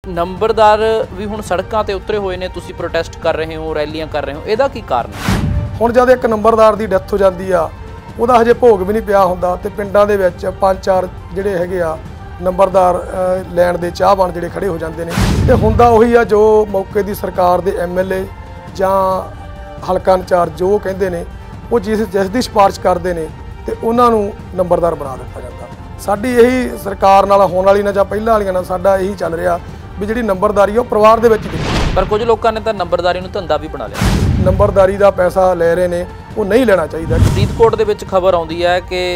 ਨੰਬਰਦਾਰ ਵੀ ਹੁਣ ਸੜਕਾਂ ਤੇ ਉਤਰੇ ਹੋਏ ਨੇ, ਤੁਸੀਂ ਪ੍ਰੋਟੈਸਟ ਕਰ ਰਹੇ ਹੋ, ਰੈਲੀਆਂ ਕਰ ਰਹੇ ਹੋ, ਇਹਦਾ ਕੀ ਕਾਰਨ ਹੈ? ਹੁਣ ਜਦ ਇੱਕ ਨੰਬਰਦਾਰ ਦੀ ਡੈਥ ਹੋ ਜਾਂਦੀ ਆ, ਉਹਦਾ ਹਜੇ ਭੋਗ ਵੀ ਨਹੀਂ ਪਿਆ ਹੁੰਦਾ ਤੇ ਪਿੰਡਾਂ ਦੇ ਵਿੱਚ 5-4 ਜਿਹੜੇ ਹੈਗੇ ਆ ਨੰਬਰਦਾਰ ਲੈਣ ਦੇ ਚਾਹਵਾਨ ਜਿਹੜੇ ਖੜੇ ਹੋ ਜਾਂਦੇ ਨੇ। ਤੇ ਹੁੰਦਾ ਉਹੀ ਆ ਜੋ ਮੌਕੇ ਦੀ ਸਰਕਾਰ ਦੇ ਐਮਐਲਏ ਜਾਂ ਹਲਕਾ ਇੰਚਾਰਜ ਜੋ ਕਹਿੰਦੇ ਨੇ, ਉਹ ਜਿਸ ਦੀ ਸਿਫਾਰਿਸ਼ ਕਰਦੇ ਨੇ ਤੇ ਉਹਨਾਂ ਨੂੰ ਨੰਬਰਦਾਰ ਬਣਾ ਦਿੱਤਾ ਜਾਂਦਾ। ਸਾਡੀ ਇਹੀ ਸਰਕਾਰ ਨਾਲ ਹੋਣ ਵਾਲੀ ਨਾ ਜਾਂ ਪਹਿਲਾਂ ਵਾਲੀਆਂ ਨਾਲ ਸਾਡਾ ਇਹੀ ਚੱਲ ਰਿਹਾ ਵੀ ਜਿਹੜੀ ਨੰਬਰਦਾਰੀ ਉਹ ਪਰਿਵਾਰ ਦੇ ਵਿੱਚ। ਪਰ ਕੁਝ ਲੋਕਾਂ ਨੇ ਤਾਂ ਨੰਬਰਦਾਰੀ ਨੂੰ ਧੰਦਾ ਵੀ ਬਣਾ ਲਿਆ। ਨੰਬਰਦਾਰੀ ਦਾ ਪੈਸਾ ਲੈ ਰਹੇ ਨੇ, ਉਹ ਨਹੀਂ ਲੈਣਾ ਚਾਹੀਦਾ। ਫਰੀਦਕੋਟ ਦੇ ਵਿੱਚ ਖਬਰ ਆਉਂਦੀ ਹੈ ਕਿ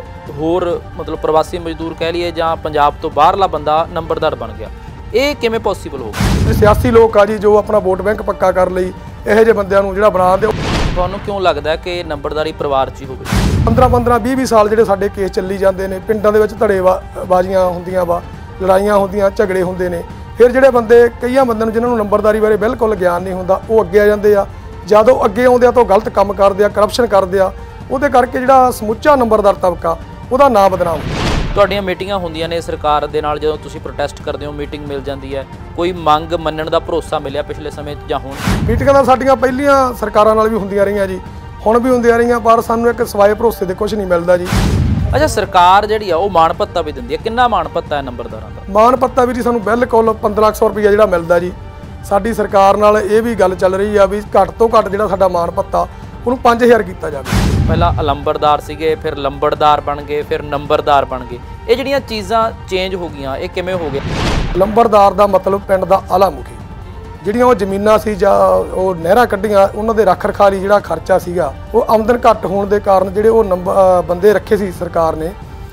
ਹੋਰ ਮਤਲਬ ਪ੍ਰਵਾਸੀ ਮਜ਼ਦੂਰ ਕਹਿ ਲਈਏ ਜਾਂ ਪੰਜਾਬ ਤੋਂ ਬਾਹਰਲਾ ਬੰਦਾ ਨੰਬਰਦਾਰ ਬਣ ਗਿਆ। ਇਹ ਕਿਵੇਂ ਪੋਸੀਬਲ ਹੋਊਗਾ? ਸਿਆਸੀ ਲੋਕ ਆ ਜੀ ਜੋ ਆਪਣਾ ਵੋਟ ਬੈਂਕ ਪੱਕਾ ਕਰ ਲਈ, ਇਹੋ ਜਿਹੇ ਬੰਦਿਆਂ ਨੂੰ ਜਿਹੜਾ ਬਣਾ ਦਿਓ। ਤੁਹਾਨੂੰ ਕਿਉਂ ਲੱਗਦਾ ਹੈ ਕਿ ਨੰਬਰਦਾਰੀ ਪਰਿਵਾਰ 'ਚ ਹੀ ਹੋਵੇ? 15-15 20-20 ਸਾਲ ਜਿਹੜੇ ਸਾਡੇ ਕੇਸ ਚੱਲੀ ਜਾਂਦੇ ਨੇ, ਪਿੰਡਾਂ ਦੇ ਵਿੱਚ ਧੜੇਬਾਜ਼ੀਆਂ ਹੁੰਦੀਆਂ ਵਾ, ਲੜਾਈਆਂ ਹੁੰਦੀਆਂ, ਝਗੜੇ ਹੁੰਦੇ ਨੇ। ਫਿਰ ਜਿਹੜੇ ਬੰਦੇ ਕਈਆਂ ਬੰਦਿਆਂ ਨੂੰ ਜਿਨ੍ਹਾਂ ਨੂੰ ਨੰਬਰਦਾਰੀ ਬਾਰੇ ਬਿਲਕੁਲ ਗਿਆਨ ਨਹੀਂ ਹੁੰਦਾ, ਉਹ ਅੱਗੇ ਆ ਜਾਂਦੇ ਆ। ਜਦੋਂ ਅੱਗੇ ਆਉਂਦੇ ਆ ਤਾਂ ਗਲਤ ਕੰਮ ਕਰਦੇ ਆ, ਕਰਪਸ਼ਨ ਕਰਦੇ ਆ। ਉਹਦੇ ਕਰਕੇ ਜਿਹੜਾ ਸਮੁੱਚਾ ਨੰਬਰਦਾਰ ਤਬਕਾ ਉਹਦਾ ਨਾਂ ਬਦਨਾਮ। ਤੁਹਾਡੀਆਂ ਮੀਟਿੰਗਾਂ ਹੁੰਦੀਆਂ ਨੇ ਸਰਕਾਰ ਦੇ ਨਾਲ, ਜਦੋਂ ਤੁਸੀਂ ਪ੍ਰੋਟੈਸਟ ਕਰਦੇ ਹੋ ਮੀਟਿੰਗ ਮਿਲ ਜਾਂਦੀ ਹੈ, ਕੋਈ ਮੰਗ ਮੰਨਣ ਦਾ ਭਰੋਸਾ ਮਿਲਿਆ ਪਿਛਲੇ ਸਮੇਂ ਜਾਂ ਹੁਣ? ਮੀਟਿੰਗਾਂ ਤਾਂ ਸਾਡੀਆਂ ਪਹਿਲੀਆਂ ਸਰਕਾਰਾਂ ਨਾਲ ਵੀ ਹੁੰਦੀਆਂ ਰਹੀਆਂ ਜੀ, ਹੁਣ ਵੀ ਹੁੰਦੀਆਂ ਰਹੀਆਂ, ਪਰ ਸਾਨੂੰ ਇੱਕ ਸਵਾਏ ਭਰੋਸੇ ਦੇ ਕੁਝ ਨਹੀਂ ਮਿਲਦਾ ਜੀ। ਅੱਛਾ, ਸਰਕਾਰ ਜਿਹੜੀ ਆ ਉਹ ਮਾਣ ਭੱਤਾ ਵੀ ਦਿੰਦੀ ਹੈ। ਕਿੰਨਾ ਮਾਣ ਭੱਤਾ ਹੈ ਨੰਬਰਦਾਰਾਂ ਦਾ? ਮਾਣ ਭੱਤਾ ਵੀ ਜੀ ਸਾਨੂੰ ਬਿਲਕੁਲ 1500 ਰੁਪਈਆ ਜਿਹੜਾ ਮਿਲਦਾ ਜੀ। ਸਾਡੀ ਸਰਕਾਰ ਨਾਲ ਇਹ ਵੀ ਗੱਲ ਚੱਲ ਰਹੀ ਆ ਵੀ ਘੱਟ ਤੋਂ ਘੱਟ ਜਿਹੜਾ ਸਾਡਾ ਮਾਣ ਭੱਤਾ ਉਹਨੂੰ 5000 ਕੀਤਾ ਜਾਵੇ। ਪਹਿਲਾਂ ਅਲੰਬਰਦਾਰ ਸੀਗੇ, ਫਿਰ ਲੰਬੜਦਾਰ ਬਣ ਗਏ, ਫਿਰ ਨੰਬਰਦਾਰ ਬਣ ਗਏ। ਇਹ ਜਿਹੜੀਆਂ ਚੀਜ਼ਾਂ ਚੇਂਜ ਹੋ ਗਈਆਂ, ਇਹ ਕਿਵੇਂ ਹੋ ਗਿਆ? ਲੰਬਰਦਾਰ ਦਾ ਮਤਲਬ ਪਿੰਡ ਦਾ ਆਲਾ ਮੁਖੀ। ਜਿਹੜੀਆਂ ਉਹ ਜ਼ਮੀਨਾਂ ਸੀ ਜਾਂ ਉਹ ਨਹਿਰਾਂ ਕੱਢੀਆਂ, ਉਹਨਾਂ ਦੇ ਰੱਖ ਰਖਾਅ ਲਈ ਜਿਹੜਾ ਖਰਚਾ ਸੀਗਾ, ਉਹ ਆਮਦਨ ਘੱਟ ਹੋਣ ਦੇ ਕਾਰਨ ਜਿਹੜੇ ਉਹ ਬੰਦੇ ਰੱਖੇ ਸੀ ਸਰਕਾਰ ਨੇ,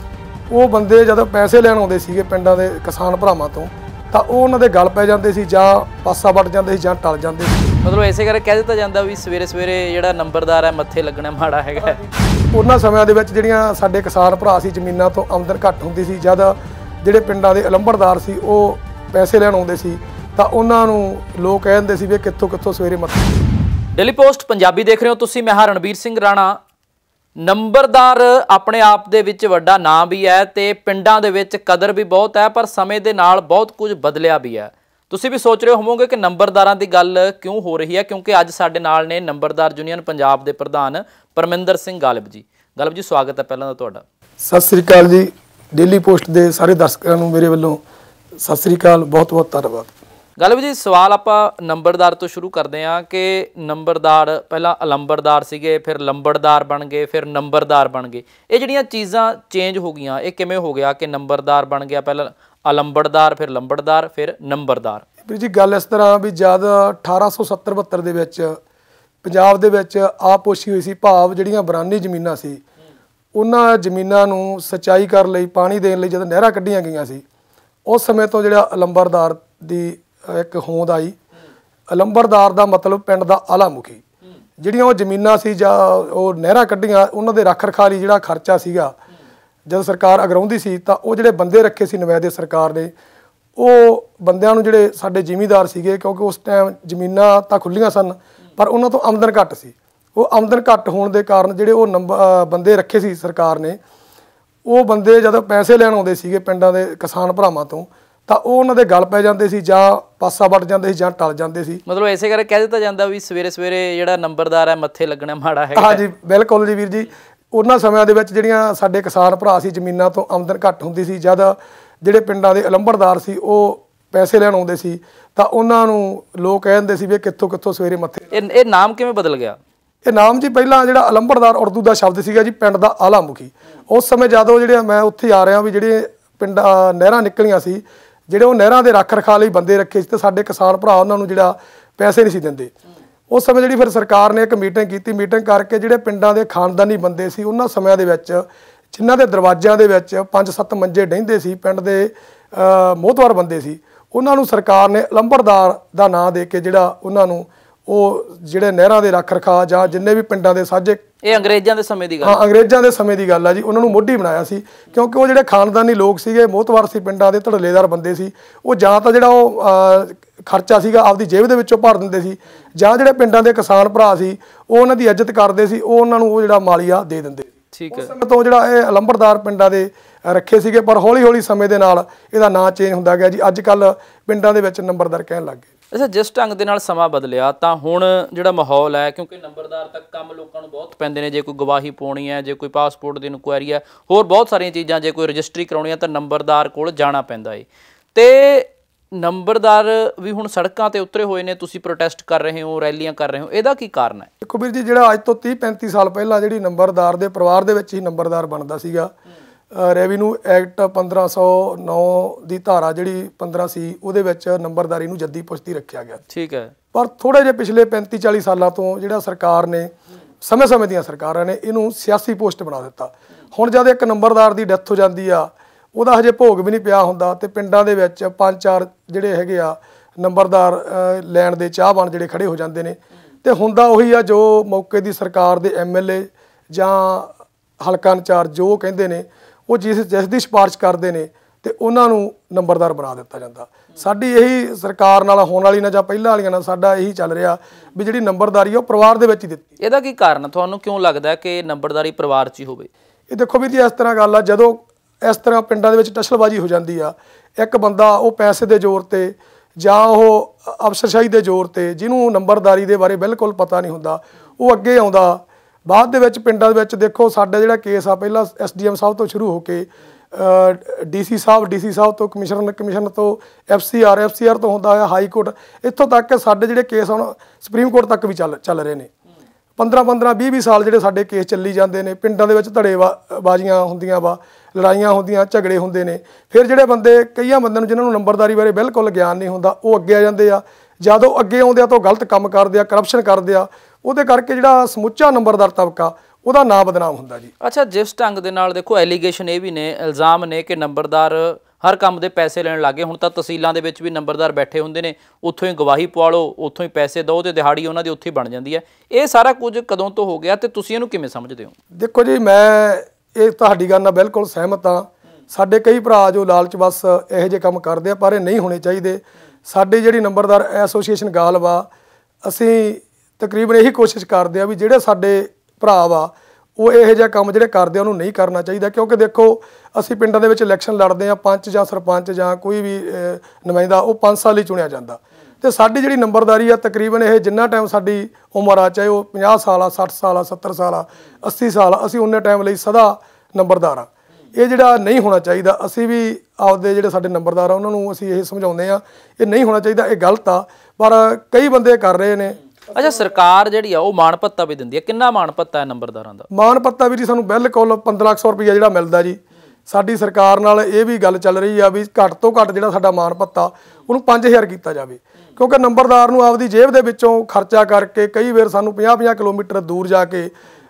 ਉਹ ਬੰਦੇ ਜਦੋਂ ਪੈਸੇ ਲੈਣ ਆਉਂਦੇ ਸੀਗੇ ਪਿੰਡਾਂ ਦੇ ਕਿਸਾਨ ਭਰਾਵਾਂ ਤੋਂ, ਤਾਂ ਉਹ ਉਹਨਾਂ ਦੇ ਗਲ ਪੈ ਜਾਂਦੇ ਸੀ, ਜਾਂ ਪਾਸਾ ਵੱਟ ਜਾਂਦੇ ਸੀ, ਜਾਂ ਟਲ ਜਾਂਦੇ ਸੀ। ਮਤਲਬ ਇਸੇ ਕਰਕੇ ਕਹਿ ਦਿੱਤਾ ਜਾਂਦਾ ਵੀ ਸਵੇਰੇ ਸਵੇਰੇ ਜਿਹੜਾ ਨੰਬਰਦਾਰ ਹੈ ਮੱਥੇ ਲੱਗਣਾ ਮਾੜਾ ਹੈਗਾ। ਉਹਨਾਂ ਸਮਿਆਂ ਦੇ ਵਿੱਚ ਜਿਹੜੀਆਂ ਸਾਡੇ ਕਿਸਾਨ ਭਰਾ ਸੀ, ਜ਼ਮੀਨਾਂ ਤੋਂ ਆਮਦਨ ਘੱਟ ਹੁੰਦੀ ਸੀ, ਜਦ ਜਿਹੜੇ ਪਿੰਡਾਂ ਦੇ ਲੰਬੜਦਾਰ ਸੀ ਉਹ ਪੈਸੇ ਲੈਣ ਆਉਂਦੇ ਸੀ, ਤਾਂ ਉਹਨਾਂ ਨੂੰ ਲੋਕ ਕਹਿੰਦੇ ਸੀ ਵੀ ਕਿੱਥੋਂ ਸਵੇਰੇ ਮੱਥੇ। ਡੇਲੀ ਪੋਸਟ ਪੰਜਾਬੀ ਦੇਖ ਰਹੇ ਹੋ ਤੁਸੀਂ, ਮੈਂ ਰਣਬੀਰ ਸਿੰਘ ਰਾਣਾ। ਨੰਬਰਦਾਰ ਆਪਣੇ ਆਪ ਦੇ ਵਿੱਚ ਵੱਡਾ ਨਾਂ ਵੀ ਹੈ ਤੇ ਪਿੰਡਾਂ ਦੇ ਵਿੱਚ ਕਦਰ ਵੀ ਬਹੁਤ ਹੈ, ਪਰ ਸਮੇਂ ਦੇ ਨਾਲ ਬਹੁਤ ਕੁਝ ਬਦਲਿਆ ਵੀ ਹੈ। ਤੁਸੀਂ ਵੀ ਸੋਚ ਰਹੇ ਹੋਵੋਗੇ ਕਿ ਨੰਬਰਦਾਰਾਂ ਦੀ ਗੱਲ ਕਿਉਂ ਹੋ ਰਹੀ ਹੈ, ਕਿਉਂਕਿ ਅੱਜ ਸਾਡੇ ਨਾਲ ਨੇ ਨੰਬਰਦਾਰ ਯੂਨੀਅਨ ਪੰਜਾਬ ਦੇ ਪ੍ਰਧਾਨ ਪਰਮਿੰਦਰ ਸਿੰਘ ਗਾਲਿਬ ਜੀ। ਗਾਲਿਬ ਜੀ, ਸਵਾਗਤ ਹੈ ਪਹਿਲਾਂ ਤਾਂ ਤੁਹਾਡਾ। ਸਤਿ ਸ੍ਰੀ ਅਕਾਲ ਜੀ। ਡੇਲੀ ਪੋਸਟ ਦੇ ਸਾਰੇ ਦਰਸ਼ਕਾਂ ਨੂੰ ਮੇਰੇ ਵੱਲੋਂ ਸਤਿ ਸ੍ਰੀ ਅਕਾਲ, ਬਹੁਤ ਬਹੁਤ ਧੰਨਵਾਦ। ਗਾਲਿਬ ਜੀ, ਸਵਾਲ ਆਪਾਂ ਨੰਬਰਦਾਰ ਤੋਂ ਸ਼ੁਰੂ ਕਰਦੇ ਹਾਂ ਕਿ ਨੰਬਰਦਾਰ ਪਹਿਲਾਂ ਅਲੰਬਰਦਾਰ ਸੀਗੇ, ਫਿਰ ਲੰਬੜਦਾਰ ਬਣ ਗਏ, ਫਿਰ ਨੰਬਰਦਾਰ ਬਣ ਗਏ। ਇਹ ਜਿਹੜੀਆਂ ਚੀਜ਼ਾਂ ਚੇਂਜ ਹੋ ਗਈਆਂ, ਇਹ ਕਿਵੇਂ ਹੋ ਗਿਆ ਕਿ ਨੰਬਰਦਾਰ ਬਣ ਗਿਆ, ਪਹਿਲਾਂ ਅਲੰਬੜਦਾਰ, ਫਿਰ ਲੰਬੜਦਾਰ, ਫਿਰ ਨੰਬਰਦਾਰ? ਵੀਰ ਜੀ, ਗੱਲ ਇਸ ਤਰ੍ਹਾਂ ਵੀ ਜਦ 1870-72 ਦੇ ਵਿੱਚ ਪੰਜਾਬ ਦੇ ਵਿੱਚ ਆਪੋਸ਼ੀ ਹੋਈ ਸੀ, ਭਾਵ ਜਿਹੜੀਆਂ ਬਰਾਨੀ ਜ਼ਮੀਨਾਂ ਸੀ, ਉਹਨਾਂ ਜ਼ਮੀਨਾਂ ਨੂੰ ਸਿੰਚਾਈ ਕਰਨ ਲਈ, ਪਾਣੀ ਦੇਣ ਲਈ ਜਦੋਂ ਨਹਿਰਾਂ ਕੱਢੀਆਂ ਗਈਆਂ ਸੀ, ਉਸ ਸਮੇਂ ਤੋਂ ਜਿਹੜਾ ਅਲੰਬਰਦਾਰ ਦੀ ਇੱਕ ਹੋਂਦ ਆਈ। ਅਲੰਬਰਦਾਰ ਦਾ ਮਤਲਬ ਪਿੰਡ ਦਾ ਆਲਾ ਮੁਖੀ। ਜਿਹੜੀਆਂ ਉਹ ਜ਼ਮੀਨਾਂ ਸੀ ਜਾਂ ਉਹ ਨਹਿਰਾਂ ਕੱਢੀਆਂ, ਉਹਨਾਂ ਦੇ ਰੱਖ ਰਖਾਅ ਲਈ ਜਿਹੜਾ ਖਰਚਾ ਸੀਗਾ, ਜਦੋਂ ਸਰਕਾਰ ਅਗਰਾਉਂਦੀ ਸੀ, ਤਾਂ ਉਹ ਜਿਹੜੇ ਬੰਦੇ ਰੱਖੇ ਸੀ ਨੁਮਾਇੰਦੇ ਸਰਕਾਰ ਨੇ, ਉਹ ਬੰਦਿਆਂ ਨੂੰ ਜਿਹੜੇ ਸਾਡੇ ਜ਼ਿਮੀਂਦਾਰ ਸੀਗੇ, ਕਿਉਂਕਿ ਉਸ ਟਾਈਮ ਜ਼ਮੀਨਾਂ ਤਾਂ ਖੁੱਲ੍ਹੀਆਂ ਸਨ, ਪਰ ਉਹਨਾਂ ਤੋਂ ਆਮਦਨ ਘੱਟ ਸੀ। ਉਹ ਆਮਦਨ ਘੱਟ ਹੋਣ ਦੇ ਕਾਰਨ ਜਿਹੜੇ ਉਹ ਬੰਦੇ ਰੱਖੇ ਸੀ ਸਰਕਾਰ ਨੇ, ਉਹ ਬੰਦੇ ਜਦੋਂ ਪੈਸੇ ਲੈਣ ਆਉਂਦੇ ਸੀਗੇ ਪਿੰਡਾਂ ਦੇ ਕਿਸਾਨ ਭਰਾਵਾਂ ਤੋਂ, ਤਾਂ ਉਹ ਉਹਨਾਂ ਦੇ ਗਲ ਪੈ ਜਾਂਦੇ ਸੀ, ਜਾਂ ਪਾਸਾ ਵੱਟ ਜਾਂਦੇ ਸੀ, ਜਾਂ ਟਲ ਜਾਂਦੇ ਸੀ। ਮਤਲਬ ਇਸੇ ਕਰਕੇ ਕਹਿ ਦਿੱਤਾ ਜਾਂਦਾ ਵੀ ਸਵੇਰੇ ਸਵੇਰੇ ਜਿਹੜਾ ਨੰਬਰਦਾਰ ਹੈ ਮੱਥੇ ਲੱਗਣਾ ਮਾੜਾ ਹੈਗਾ। ਹਾਂਜੀ, ਬਿਲਕੁਲ ਜੀ ਵੀਰ ਜੀ। ਉਹਨਾਂ ਸਮਿਆਂ ਦੇ ਵਿੱਚ ਜਿਹੜੀਆਂ ਸਾਡੇ ਕਿਸਾਨ ਭਰਾ ਸੀ, ਜ਼ਮੀਨਾਂ ਤੋਂ ਆਮਦਨ ਘੱਟ ਹੁੰਦੀ ਸੀ, ਜਦ ਜਿਹੜੇ ਪਿੰਡਾਂ ਦੇ ਲੰਬੜਦਾਰ ਸੀ ਉਹ ਪੈਸੇ ਲੈਣ ਆਉਂਦੇ ਸੀ, ਤਾਂ ਉਹਨਾਂ ਨੂੰ ਲੋਕ ਕਹਿੰਦੇ ਸੀ ਵੀ ਕਿੱਥੋਂ ਸਵੇਰੇ ਮੱਥੇ। ਇਹ ਨਾਮ ਕਿਵੇਂ ਬਦਲ ਗਿਆ? ਇਹ ਨਾਮ ਜੀ ਪਹਿਲਾਂ ਜਿਹੜਾ ਅਲੰਬੜਦਾਰ ਉਰਦੂ ਦਾ ਸ਼ਬਦ ਸੀਗਾ ਜੀ, ਪਿੰਡ ਦਾ ਆਲਾ ਮੁਖੀ। ਉਸ ਸਮੇਂ ਜਦੋਂ ਜਿਹੜੇ ਮੈਂ ਉੱਥੇ ਆ ਰਿਹਾ ਵੀ ਜਿਹੜੇ ਪਿੰਡਾਂ ਨਹਿਰਾਂ ਨਿਕਲੀਆਂ ਸੀ, ਜਿਹੜੇ ਉਹ ਨਹਿਰਾਂ ਦੇ ਰੱਖ ਰਖਾਅ ਲਈ ਬੰਦੇ ਰੱਖੇ ਸੀ, ਤੇ ਸਾਡੇ ਕਿਸਾਨ ਭਰਾ ਉਹਨਾਂ ਨੂੰ ਜਿਹੜਾ ਪੈਸੇ ਨਹੀਂ ਸੀ ਦਿੰਦੇ। ਉਸ ਸਮੇਂ ਜਿਹੜੀ ਫਿਰ ਸਰਕਾਰ ਨੇ ਇੱਕ ਮੀਟਿੰਗ ਕੀਤੀ। ਮੀਟਿੰਗ ਕਰਕੇ ਜਿਹੜੇ ਪਿੰਡਾਂ ਦੇ ਖਾਨਦਾਨੀ ਬੰਦੇ ਸੀ, ਉਹਨਾਂ ਸਮਿਆਂ ਦੇ ਵਿੱਚ ਜਿਨ੍ਹਾਂ ਦੇ ਦਰਵਾਜ਼ਿਆਂ ਦੇ ਵਿੱਚ 5-7 ਮੰਜੇ ਡਹਿੰਦੇ ਸੀ, ਪਿੰਡ ਦੇ ਮੋਹਤਵਾਰ ਬੰਦੇ ਸੀ, ਉਹਨਾਂ ਨੂੰ ਸਰਕਾਰ ਨੇ ਲੰਬੜਦਾਰ ਦਾ ਨਾਂ ਦੇ ਕੇ ਜਿਹੜਾ ਉਹਨਾਂ ਨੂੰ ਉਹ ਜਿਹੜੇ ਨਹਿਰਾਂ ਦੇ ਰੱਖ ਰਖਾਅ ਜਾਂ ਜਿੰਨੇ ਵੀ ਪਿੰਡਾਂ ਦੇ ਸਾਂਝੇ, ਇਹ ਅੰਗਰੇਜ਼ਾਂ ਦੇ ਸਮੇਂ ਦੀ ਗੱਲ, ਹਾਂ ਅੰਗਰੇਜ਼ਾਂ ਦੇ ਸਮੇਂ ਦੀ ਗੱਲ ਆ ਜੀ, ਉਹਨਾਂ ਨੂੰ ਮੋਢੀ ਬਣਾਇਆ ਸੀ। ਕਿਉਂਕਿ ਉਹ ਜਿਹੜੇ ਖਾਨਦਾਨੀ ਲੋਕ ਸੀਗੇ, ਮੋਹਤਵਾਰ ਸੀ, ਪਿੰਡਾਂ ਦੇ ਧੜਲੇਦਾਰ ਬੰਦੇ ਸੀ, ਉਹ ਜਾਂ ਤਾਂ ਜਿਹੜਾ ਉਹ ਖਰਚਾ ਸੀਗਾ ਆਪਦੀ ਜੇਬ ਦੇ ਵਿੱਚੋਂ ਭਰ ਦਿੰਦੇ ਸੀ, ਜਾਂ ਜਿਹੜੇ ਪਿੰਡਾਂ ਦੇ ਕਿਸਾਨ ਭਰਾ ਸੀ ਉਹ ਉਹਨਾਂ ਦੀ ਇੱਜ਼ਤ ਕਰਦੇ ਸੀ, ਉਹ ਉਹਨਾਂ ਨੂੰ ਉਹ ਜਿਹੜਾ ਮਾਲੀਆ ਦੇ ਦਿੰਦੇ। ਠੀਕ ਉਸ ਸਮੇਂ ਤੋਂ ਜਿਹੜਾ ਇਹ ਲੰਬੜਦਾਰ ਪਿੰਡਾਂ ਦੇ ਰੱਖੇ ਸੀਗੇ, ਪਰ ਹੌਲੀ ਹੌਲੀ ਸਮੇਂ ਦੇ ਨਾਲ ਇਹਦਾ ਨਾਂ ਚੇਂਜ ਹੁੰਦਾ ਗਿਆ ਜੀ। ਅੱਜ ਕੱਲ ਪਿੰਡਾਂ ਦੇ ਵਿੱਚ ਨੰਬਰਦਾਰ ਕਹਿਣ ਲੱਗ ਗਏ। ਅੱਛਾ, ਜਿਸ ਢੰਗ ਦੇ ਨਾਲ ਸਮਾਂ ਬਦਲਿਆ ਤਾਂ ਹੁਣ ਜਿਹੜਾ ਮਾਹੌਲ ਹੈ, ਕਿਉਂਕਿ ਨੰਬਰਦਾਰ ਤੱਕ ਕੰਮ ਲੋਕਾਂ ਨੂੰ ਬਹੁਤ ਪੈਂਦੇ ਨੇ, ਜੇ ਕੋਈ ਗਵਾਹੀ ਪਾਉਣੀ ਹੈ, ਜੇ ਕੋਈ ਪਾਸਪੋਰਟ ਦੀ ਇਨਕੁਆਇਰੀ ਹੈ, ਹੋਰ ਬਹੁਤ ਸਾਰੀਆਂ ਚੀਜ਼ਾਂ, ਜੇ ਕੋਈ ਰਜਿਸਟਰੀ ਕਰਾਉਣੀ ਹੈ ਤਾਂ ਨੰਬਰਦਾਰ ਕੋਲ ਜਾਣਾ ਪੈਂਦਾ ਏ। ਤੇ ਨੰਬਰਦਾਰ ਵੀ ਹੁਣ ਸੜਕਾਂ ਤੇ ਉਤਰੇ ਹੋਏ ਨੇ, ਤੁਸੀਂ ਪ੍ਰੋਟੈਸਟ ਕਰ ਰਹੇ ਹੋ, ਰੈਲੀਆਂ ਕਰ ਰਹੇ ਹੋ, ਇਹਦਾ ਕੀ ਕਾਰਨ ਹੈ? ਦੇਖੋ ਵੀਰ ਜੀ, ਜਿਹੜਾ ਅੱਜ ਤੋਂ 30-35 ਸਾਲ ਪਹਿਲਾਂ ਜਿਹੜੀ ਨੰਬਰਦਾਰ ਦੇ ਪਰਿਵਾਰ ਦੇ ਵਿੱਚ ਹੀ ਨੰਬਰਦਾਰ ਬਣਦਾ ਸੀਗਾ, ਰੈਵਨਿਊ ਐਕਟ 1509 ਦੀ ਧਾਰਾ ਜਿਹੜੀ 15 ਸੀ, ਉਹਦੇ ਵਿੱਚ ਨੰਬਰਦਾਰੀ ਨੂੰ ਜੱਦੀ ਪੁਸ਼ਤੀ ਰੱਖਿਆ ਗਿਆ। ਠੀਕ ਹੈ। ਪਰ ਥੋੜੇ ਜਿਹੇ ਪਿਛਲੇ 35-40 ਸਾਲਾਂ ਤੋਂ ਜਿਹੜਾ ਸਰਕਾਰ ਨੇ, ਸਮੇਂ-ਸਮੇਂ ਦੀਆਂ ਸਰਕਾਰਾਂ ਨੇ ਇਹਨੂੰ ਸਿਆਸੀ ਪੋਸਟ ਬਣਾ ਦਿੱਤਾ। ਹੁਣ ਜਦ ਇੱਕ ਨੰਬਰਦਾਰ ਦੀ ਡੈਥ ਹੋ ਜਾਂਦੀ ਆ, ਉਹਦਾ ਹਜੇ ਭੋਗ ਵੀ ਨਹੀਂ ਪਿਆ ਹੁੰਦਾ ਤੇ ਪਿੰਡਾਂ ਦੇ ਵਿੱਚ 5-4 ਜਿਹੜੇ ਹੈਗੇ ਆ ਨੰਬਰਦਾਰ ਲੈਣ ਦੇ ਚਾਹਵਾਨ ਜਿਹੜੇ ਖੜੇ ਹੋ ਜਾਂਦੇ ਨੇ। ਤੇ ਹੁੰਦਾ ਉਹੀ ਆ ਜੋ ਮੌਕੇ ਦੀ ਸਰਕਾਰ ਦੇ MLA ਜਾਂ ਹਲਕਾ ਇੰਚਾਰਜ ਜੋ ਕਹਿੰਦੇ ਨੇ, ਉਹ ਜਿਸ ਦੀ ਸਿਫਾਰਿਸ਼ ਕਰਦੇ ਨੇ ਤੇ ਉਹਨਾਂ ਨੂੰ ਨੰਬਰਦਾਰ ਬਣਾ ਦਿੱਤਾ ਜਾਂਦਾ। ਸਾਡੀ ਇਹੀ ਸਰਕਾਰ ਨਾਲ ਹੋਣ ਵਾਲੀ ਨਾ ਜਾਂ ਪਹਿਲਾਂ ਵਾਲੀਆਂ ਨਾਲ ਸਾਡਾ ਇਹੀ ਚੱਲ ਰਿਹਾ ਵੀ ਜਿਹੜੀ ਨੰਬਰਦਾਰੀ ਉਹ ਪਰਿਵਾਰ ਦੇ ਵਿੱਚ ਹੀ ਦਿੱਤੀ। ਇਹਦਾ ਕੀ ਕਾਰਨ, ਤੁਹਾਨੂੰ ਕਿਉਂ ਲੱਗਦਾ ਕਿ ਨੰਬਰਦਾਰੀ ਪਰਿਵਾਰ 'ਚ ਹੀ ਹੋਵੇ? ਇਹ ਦੇਖੋ ਵੀ ਜੀ, ਇਸ ਤਰ੍ਹਾਂ ਗੱਲ ਆ, ਜਦੋਂ ਇਸ ਤਰ੍ਹਾਂ ਪਿੰਡਾਂ ਦੇ ਵਿੱਚ ਟਸਲਬਾਜ਼ੀ ਹੋ ਜਾਂਦੀ ਆ, ਇੱਕ ਬੰਦਾ ਉਹ ਪੈਸੇ ਦੇ ਜ਼ੋਰ ਤੇ ਜਾਂ ਉਹ ਅਫਸਰਸ਼ਾਹੀ ਦੇ ਜ਼ੋਰ ਤੇ, ਜਿਹਨੂੰ ਨੰਬਰਦਾਰੀ ਦੇ ਬਾਰੇ ਬਿਲਕੁਲ ਪਤਾ ਨਹੀਂ ਹੁੰਦਾ, ਉਹ ਅੱਗੇ ਆਉਂਦਾ। ਬਾਅਦ ਦੇ ਵਿੱਚ ਪਿੰਡਾਂ ਦੇ ਵਿੱਚ ਦੇਖੋ ਸਾਡਾ ਜਿਹੜਾ ਕੇਸ ਆ, ਪਹਿਲਾਂ SDM ਸਾਹਿਬ ਤੋਂ ਸ਼ੁਰੂ ਹੋ ਕੇ DC ਸਾਹਿਬ ਤੋਂ ਕਮਿਸ਼ਨਰ ਤੋਂ FCR ਤੋਂ ਹੁੰਦਾ ਹੈ ਹਾਈ ਕੋਰਟ, ਇੱਥੋਂ ਤੱਕ ਕਿ ਸਾਡੇ ਜਿਹੜੇ ਕੇਸ ਹੁਣ ਸੁਪਰੀਮ ਕੋਰਟ ਤੱਕ ਵੀ ਚੱਲ ਰਹੇ ਨੇ। 15-15 20-20 ਸਾਲ ਜਿਹੜੇ ਸਾਡੇ ਕੇਸ ਚੱਲੀ ਜਾਂਦੇ ਨੇ। ਪਿੰਡਾਂ ਦੇ ਵਿੱਚ ਧੜੇਬਾਜ਼ੀਆਂ ਹੁੰਦੀਆਂ ਵਾ, ਲੜਾਈਆਂ ਹੁੰਦੀਆਂ, ਝਗੜੇ ਹੁੰਦੇ ਨੇ। ਫਿਰ ਜਿਹੜੇ ਬੰਦੇ, ਕਈਆਂ ਬੰਦਿਆਂ ਨੂੰ ਜਿਨ੍ਹਾਂ ਨੂੰ ਨੰਬਰਦਾਰੀ ਬਾਰੇ ਬਿਲਕੁਲ ਗਿਆਨ ਨਹੀਂ ਹੁੰਦਾ, ਉਹ ਅੱਗੇ ਆ ਜਾਂਦੇ ਆ। ਜਦੋਂ ਅੱਗੇ ਆਉਂਦੇ ਆ ਤਾਂ ਉਹ ਗਲਤ ਕੰਮ ਕਰਦੇ ਆ, ਕਰਪਸ਼ਨ ਕਰਦੇ ਆ। ਉਹਦੇ ਕਰਕੇ ਜਿਹੜਾ ਸਮੁੱਚਾ ਨੰਬਰਦਾਰ ਤਬਕਾ, ਉਹਦਾ ਨਾਂ ਬਦਨਾਮ ਹੁੰਦਾ ਜੀ। ਅੱਛਾ, ਜਿਸ ਢੰਗ ਦੇ ਨਾਲ ਦੇਖੋ ਐਲੀਗੇਸ਼ਨ ਇਹ ਵੀ ਨੇ, ਇਲਜ਼ਾਮ ਨੇ ਕਿ ਨੰਬਰਦਾਰ ਹਰ ਕੰਮ ਦੇ ਪੈਸੇ ਲੈਣ ਲੱਗੇ। ਹੁਣ ਤਾਂ ਤਹਿਸੀਲਾਂ ਦੇ ਵਿੱਚ ਵੀ ਨੰਬਰਦਾਰ ਬੈਠੇ ਹੁੰਦੇ ਨੇ, ਉੱਥੋਂ ਹੀ ਗਵਾਹੀ ਪਵਾ ਲਓ, ਉੱਥੋਂ ਹੀ ਪੈਸੇ ਦਿਓ ਤੇ ਦਿਹਾੜੀ ਉਹਨਾਂ ਦੀ ਉੱਥੇ ਹੀ ਬਣ ਜਾਂਦੀ ਹੈ। ਇਹ ਸਾਰਾ ਕੁਝ ਕਦੋਂ ਤੋਂ ਹੋ ਗਿਆ ਤੇ ਤੁਸੀਂ ਇਹਨੂੰ ਕਿਵੇਂ ਸਮਝਦੇ ਹੋ? ਦੇਖੋ ਜੀ, ਮੈਂ ਇਹ ਤੁਹਾਡੀ ਗੱਲ ਨਾਲ ਬਿਲਕੁਲ ਸਹਿਮਤ ਹਾਂ। ਸਾਡੇ ਕਈ ਭਰਾ ਜੋ ਲਾਲਚ ਬਸ ਇਹੋ ਜਿਹੇ ਕੰਮ ਕਰਦੇ ਆ, ਪਰ ਇਹ ਨਹੀਂ ਹੋਣੇ ਚਾਹੀਦੇ। ਸਾਡੀ ਜਿਹੜੀ ਨੰਬਰਦਾਰ ਐਸੋਸੀਏਸ਼ਨ ਗਾਲ ਵਾ, ਅਸੀਂ ਤਕਰੀਬਨ ਇਹੀ ਕੋਸ਼ਿਸ਼ ਕਰਦੇ ਆ ਵੀ ਜਿਹੜੇ ਸਾਡੇ ਭਰਾ ਵਾ ਉਹ ਇਹੋ ਜਿਹਾ ਕੰਮ ਜਿਹੜੇ ਕਰਦੇ ਆ ਉਹਨੂੰ ਨਹੀਂ ਕਰਨਾ ਚਾਹੀਦਾ। ਕਿਉਂਕਿ ਦੇਖੋ, ਅਸੀਂ ਪਿੰਡਾਂ ਦੇ ਵਿੱਚ ਇਲੈਕਸ਼ਨ ਲੜਦੇ ਆ, ਪੰਚ ਜਾਂ ਸਰਪੰਚ ਜਾਂ ਕੋਈ ਵੀ ਨੁਮਾਇੰਦਾ, ਉਹ 5 ਸਾਲ ਹੀ ਚੁਣਿਆ ਜਾਂਦਾ। ਤੇ ਸਾਡੀ ਜਿਹੜੀ ਨੰਬਰਦਾਰੀ ਆ, ਤਕਰੀਬਨ ਇਹ ਜਿੰਨਾ ਟਾਈਮ ਸਾਡੀ ਉਮਰ ਆ, ਚਾਹੇ ਉਹ 50 ਸਾਲ ਆ, 60 ਸਾਲ ਆ, 70 ਸਾਲ ਆ, 80 ਸਾਲ ਆ, ਅਸੀਂ ਉਨੇ ਟਾਈਮ ਲਈ ਸਦਾ ਨੰਬਰਦਾਰ ਆ। ਇਹ ਜਿਹੜਾ ਨਹੀਂ ਹੋਣਾ ਚਾਹੀਦਾ। ਅਸੀਂ ਵੀ ਆਪਦੇ ਜਿਹੜੇ ਸਾਡੇ ਨੰਬਰਦਾਰ ਆ ਉਹਨਾਂ ਨੂੰ ਅਸੀਂ ਇਹ ਸਮਝਾਉਂਦੇ ਆ, ਇਹ ਨਹੀਂ ਹੋਣਾ ਚਾਹੀਦਾ, ਇਹ ਗਲਤ ਆ, ਪਰ ਕਈ ਬੰਦੇ ਕਰ ਰਹੇ ਨੇ। ਅੱਛਾ, ਸਰਕਾਰ ਜਿਹੜੀ ਆ ਉਹ ਮਾਣ ਭੱਤਾ ਵੀ ਦਿੰਦੀ ਹੈ। ਕਿੰਨਾ ਮਾਣ ਭੱਤਾ ਹੈ ਨੰਬਰਦਾਰਾਂ ਦਾ? ਮਾਣ ਭੱਤਾ ਵੀ ਜੀ ਸਾਨੂੰ ਬਿਲਕੁਲ 15,00,000 ਰੁਪਈਆ ਜਿਹੜਾ ਮਿਲਦਾ ਜੀ। ਸਾਡੀ ਸਰਕਾਰ ਨਾਲ ਇਹ ਵੀ ਗੱਲ ਚੱਲ ਰਹੀ ਆ ਵੀ ਘੱਟ ਤੋਂ ਘੱਟ ਜਿਹੜਾ ਸਾਡਾ ਮਾਣ ਭੱਤਾ ਉਹਨੂੰ 5,000 ਕੀਤਾ ਜਾਵੇ। ਕਿਉਂਕਿ ਨੰਬਰਦਾਰ ਨੂੰ ਆਪਦੀ ਜੇਬ ਦੇ ਵਿੱਚੋਂ ਖਰਚਾ ਕਰਕੇ ਕਈ ਵਾਰ ਸਾਨੂੰ 50-50 ਕਿਲੋਮੀਟਰ ਦੂਰ ਜਾ ਕੇ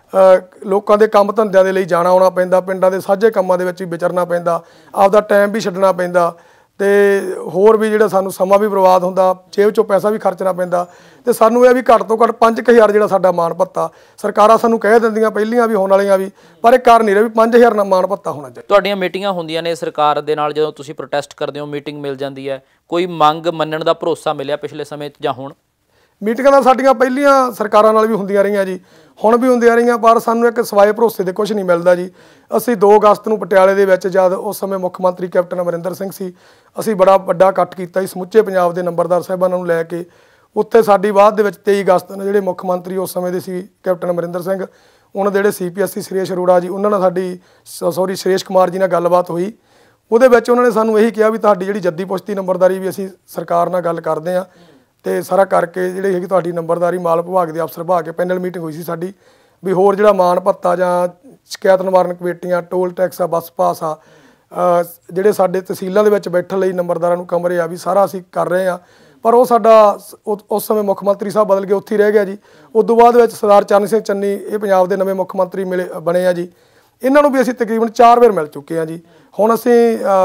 ਲੋਕਾਂ ਦੇ ਕੰਮ ਧੰਦਿਆਂ ਦੇ ਲਈ ਜਾਣਾ ਆਉਣਾ ਪੈਂਦਾ, ਪਿੰਡਾਂ ਦੇ ਸਾਂਝੇ ਕੰਮਾਂ ਦੇ ਵਿੱਚ ਵੀ ਵਿਚਰਨਾ ਪੈਂਦਾ, ਆਪਦਾ ਟਾਈਮ ਵੀ ਛੱਡਣਾ ਪੈਂਦਾ ਤੇ ਹੋਰ ਵੀ ਜਿਹੜਾ ਸਾਨੂੰ ਸਮਾਂ ਵੀ ਬਰਬਾਦ ਹੁੰਦਾ, ਜੇਬ 'ਚੋਂ ਪੈਸਾ ਵੀ ਖਰਚਣਾ ਪੈਂਦਾ। ਤੇ ਸਾਨੂੰ ਇਹ ਵੀ ਘੱਟ ਤੋਂ ਘੱਟ 5,000 ਜਿਹੜਾ ਸਾਡਾ ਮਾਣ ਭੱਤਾ, ਸਰਕਾਰਾਂ ਸਾਨੂੰ ਕਹਿ ਦਿੰਦੀਆਂ ਪਹਿਲੀਆਂ ਵੀ ਹੋਣ ਵਾਲੀਆਂ ਵੀ, ਪਰ ਇਹ ਕਰ ਨਹੀਂ ਰਿਹਾ ਵੀ 5,000 ਨਾਲ ਮਾਣ ਭੱਤਾ ਹੋਣਾ ਚਾਹੀਦਾ। ਤੁਹਾਡੀਆਂ ਮੀਟਿੰਗਾਂ ਹੁੰਦੀਆਂ ਨੇ ਸਰਕਾਰ ਦੇ ਨਾਲ, ਜਦੋਂ ਤੁਸੀਂ ਪ੍ਰੋਟੈਸਟ ਕਰਦੇ ਹੋ ਮੀਟਿੰਗ ਮਿਲ ਜਾਂਦੀ ਹੈ, ਕੋਈ ਮੰਗ ਮੰਨਣ ਦਾ ਭਰੋਸਾ ਮਿਲਿਆ ਪਿਛਲੇ ਸਮੇਂ 'ਚ ਜਾਂ ਹੁਣ? ਮੀਟਿੰਗਾਂ ਤਾਂ ਸਾਡੀਆਂ ਪਹਿਲੀਆਂ ਸਰਕਾਰਾਂ ਨਾਲ ਵੀ ਹੁੰਦੀਆਂ ਰਹੀਆਂ ਜੀ, ਹੁਣ ਵੀ ਹੁੰਦੀਆਂ ਰਹੀਆਂ, ਪਰ ਸਾਨੂੰ ਇੱਕ ਸਵਾਏ ਭਰੋਸੇ ਦੇ ਕੁਝ ਨਹੀਂ ਮਿਲਦਾ ਜੀ। ਅਸੀਂ 2 ਅਗਸਤ ਨੂੰ ਪਟਿਆਲੇ ਦੇ ਵਿੱਚ, ਜਦ ਉਸ ਸਮੇਂ ਮੁੱਖ ਮੰਤਰੀ ਕੈਪਟਨ ਅਮਰਿੰਦਰ ਸਿੰਘ ਸੀ, ਅਸੀਂ ਬੜਾ ਵੱਡਾ ਇਕੱਠ ਕੀਤਾ ਸੀ ਸਮੁੱਚੇ ਪੰਜਾਬ ਦੇ ਨੰਬਰਦਾਰ ਸਾਹਿਬਾਨਾਂ ਨੂੰ ਲੈ ਕੇ। ਉੱਥੇ ਸਾਡੀ ਬਾਅਦ ਦੇ ਵਿੱਚ 23 ਅਗਸਤ ਨੂੰ ਜਿਹੜੇ ਮੁੱਖ ਮੰਤਰੀ ਉਸ ਸਮੇਂ ਦੇ ਸੀ ਕੈਪਟਨ ਅਮਰਿੰਦਰ ਸਿੰਘ, ਉਹਨਾਂ ਦੇ ਜਿਹੜੇ CPSC ਸੁਰੇਸ਼ ਅਰੋੜਾ ਜੀ, ਉਹਨਾਂ ਨਾਲ ਸਾਡੀ ਸੁਰੇਸ਼ ਕੁਮਾਰ ਜੀ ਨਾਲ ਗੱਲਬਾਤ ਹੋਈ। ਉਹਦੇ ਵਿੱਚ ਉਹਨਾਂ ਨੇ ਸਾਨੂੰ ਇਹੀ ਕਿਹਾ ਵੀ ਤੁਹਾਡੀ ਜਿਹੜੀ ਜੱਦੀ ਪੁਸ਼ਤੀ ਨੰਬਰਦਾਰੀ ਵੀ ਅਸੀਂ ਸਰਕਾਰ ਨਾਲ ਗੱਲ ਕਰਦੇ ਹਾਂ ਤੇ ਸਾਰਾ ਕਰਕੇ ਜਿਹੜੀ ਹੈਗੀ ਤੁਹਾਡੀ ਨੰਬਰਦਾਰੀ ਮਾਲ ਵਿਭਾਗ ਦੇ ਅਫਸਰ ਵਿਭਾਗ ਕੇ ਪੈਨਲ ਮੀਟਿੰਗ ਹੋਈ ਸੀ ਸਾਡੀ, ਵੀ ਹੋਰ ਜਿਹੜਾ ਮਾਣ ਭੱਤਾ ਜਾਂ ਸ਼ਿਕਾਇਤ ਨਿਵਾਰਨ ਕਮੇਟੀਆਂ, ਟੋਲ ਟੈਕਸ ਆ, ਬੱਸ ਪਾਸ ਆ, ਜਿਹੜੇ ਸਾਡੇ ਤਹਿਸੀਲਾਂ ਦੇ ਵਿੱਚ ਬੈਠਣ ਲਈ ਨੰਬਰਦਾਰਾਂ ਨੂੰ ਕਮਰੇ ਆ, ਵੀ ਸਾਰਾ ਅਸੀਂ ਕਰ ਰਹੇ ਹਾਂ। ਪਰ ਉਹ ਸਾਡਾ ਉਸ ਸਮੇਂ ਮੁੱਖ ਮੰਤਰੀ ਸਾਹਿਬ ਬਦਲ ਕੇ ਉੱਥੇ ਹੀ ਰਹਿ ਗਿਆ ਜੀ। ਉਸ ਤੋਂ ਬਾਅਦ ਵਿੱਚ ਸਰਦਾਰ ਚਰਨ ਸਿੰਘ ਚੰਨੀ ਇਹ ਪੰਜਾਬ ਦੇ ਨਵੇਂ ਮੁੱਖ ਮੰਤਰੀ ਬਣੇ ਆ ਜੀ। ਇਹਨਾਂ ਨੂੰ ਵੀ ਅਸੀਂ ਤਕਰੀਬਨ 4 ਵਾਰ ਮਿਲ ਚੁੱਕੇ ਹਾਂ ਜੀ। ਹੁਣ ਅਸੀਂ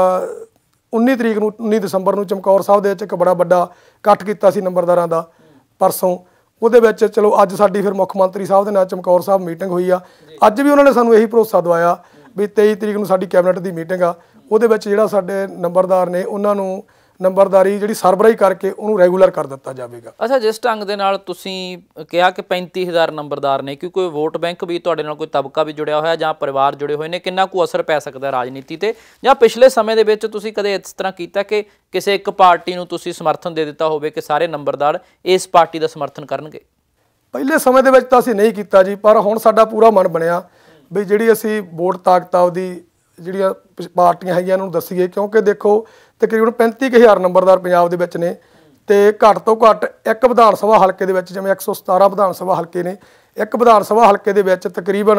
19 ਦਸੰਬਰ ਨੂੰ ਚਮਕੌਰ ਸਾਹਿਬ ਦੇ ਵਿੱਚ ਇੱਕ ਬੜਾ ਵੱਡਾ ਇਕੱਠ ਕੀਤਾ ਸੀ ਨੰਬਰਦਾਰਾਂ ਦਾ ਪਰਸੋਂ। ਉਹਦੇ ਵਿੱਚ ਚਲੋ ਅੱਜ ਸਾਡੀ ਫਿਰ ਮੁੱਖ ਮੰਤਰੀ ਸਾਹਿਬ ਦੇ ਨਾਲ ਚਮਕੌਰ ਸਾਹਿਬ ਮੀਟਿੰਗ ਹੋਈ ਆ। ਅੱਜ ਵੀ ਉਹਨਾਂ ਨੇ ਸਾਨੂੰ ਇਹੀ ਭਰੋਸਾ ਦਵਾਇਆ ਵੀ 23 ਤਰੀਕ ਨੂੰ ਸਾਡੀ ਕੈਬਨਿਟ ਦੀ ਮੀਟਿੰਗ ਆ, ਉਹਦੇ ਵਿੱਚ ਜਿਹੜਾ ਸਾਡੇ ਨੰਬਰਦਾਰ ਨੇ ਉਹਨਾਂ ਨੂੰ ਨੰਬਰਦਾਰੀ ਜਿਹੜੀ ਸਰਬਰਾਹੀ ਕਰਕੇ ਉਹਨੂੰ ਰੈਗੂਲਰ ਕਰ ਦਿੱਤਾ ਜਾਵੇਗਾ। ਅੱਛਾ, ਜਿਸ ਢੰਗ ਦੇ ਨਾਲ ਤੁਸੀਂ ਕਿਹਾ ਕਿ 35000 ਨੰਬਰਦਾਰ ਨੇ, ਕਿਉਂਕਿ ਵੋਟ ਬੈਂਕ ਵੀ ਤੁਹਾਡੇ ਨਾਲ ਕੋਈ ਤਬਕਾ ਵੀ ਜੁੜਿਆ ਹੋਇਆ ਜਾਂ ਪਰਿਵਾਰ ਜੁੜੇ ਹੋਏ ਨੇ, ਕਿੰਨਾ ਕੁ ਅਸਰ ਪੈ ਸਕਦਾ ਰਾਜਨੀਤੀ ਤੇ, ਜਾਂ ਪਿਛਲੇ ਸਮੇਂ ਦੇ ਵਿੱਚ ਤੁਸੀਂ ਕਦੇ ਇਸ ਤਰ੍ਹਾਂ ਕੀਤਾ ਕਿ ਕਿਸੇ ਇੱਕ ਪਾਰਟੀ ਨੂੰ ਤੁਸੀਂ ਸਮਰਥਨ ਦੇ ਦਿੱਤਾ ਹੋਵੇ ਕਿ ਸਾਰੇ ਨੰਬਰਦਾਰ ਇਸ ਪਾਰਟੀ ਦਾ ਸਮਰਥਨ ਕਰਨਗੇ? ਪਹਿਲੇ ਸਮੇਂ ਦੇ ਵਿੱਚ ਤਾਂ ਅਸੀਂ ਨਹੀਂ ਕੀਤਾ ਜੀ, ਪਰ ਹੁਣ ਸਾਡਾ ਪੂਰਾ ਮਨ ਬਣਿਆ ਵੀ ਜਿਹੜੀ ਅਸੀਂ ਵੋਟ ਤਾਕਤ ਆਪਦੀ ਜਿਹੜੀਆਂ ਪਾਰਟੀਆਂ ਹੈਗੀਆਂ ਨੂੰ ਦੱਸੀਏ, ਕਿਉਂਕਿ ਦੇਖੋ ਤਕਰੀਬਨ 35000 ਨੰਬਰਦਾਰ ਪੰਜਾਬ ਦੇ ਵਿੱਚ ਨੇ ਤੇ ਘੱਟ ਤੋਂ ਘੱਟ ਇੱਕ ਵਿਧਾਨ ਸਭਾ ਹਲਕੇ ਦੇ ਵਿੱਚ, ਜਿਵੇਂ 117 ਵਿਧਾਨ ਸਭਾ ਹਲਕੇ ਨੇ, ਇੱਕ ਵਿਧਾਨ ਸਭਾ ਹਲਕੇ ਦੇ ਵਿੱਚ ਤਕਰੀਬਨ